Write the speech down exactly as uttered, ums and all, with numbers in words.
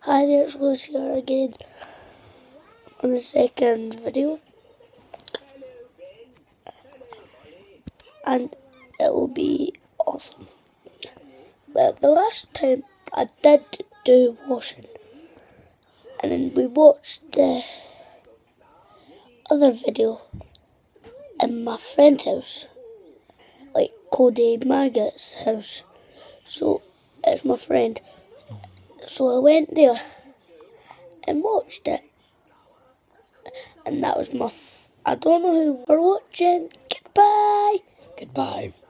Hi there, it's Lucy here again on the second video, and it will be awesome. But the last time I did do washing, and then we watched the other video in my friend's house, like Cody Maggott's house. So it's my friend. So I went there and watched it, and that was my. F I don't know who we're watching. Goodbye. Goodbye.